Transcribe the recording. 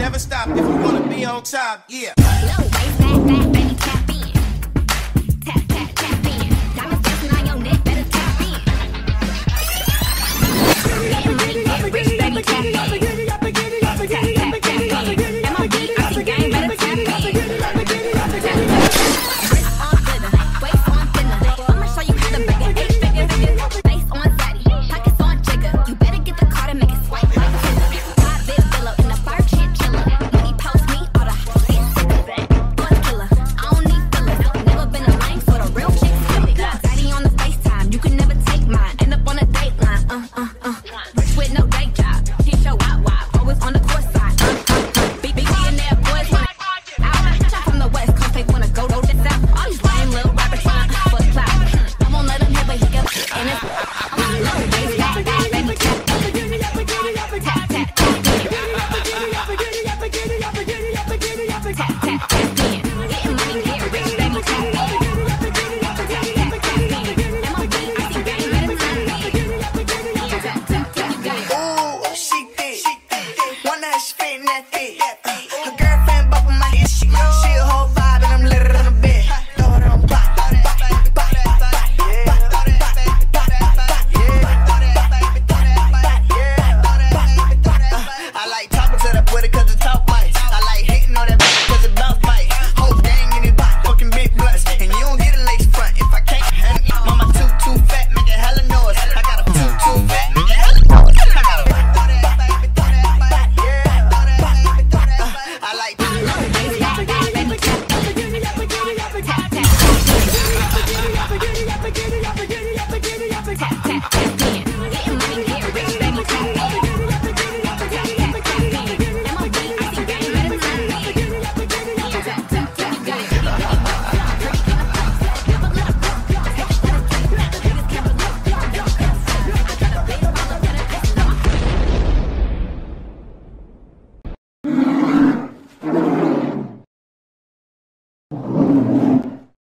never stop if you wanna be on top, yeah. Low waist, back, baby, tap in. Tap, tap, tap in. Diamonds dancing on your neck, better tap in. Getting money, getting rich, baby, tap in.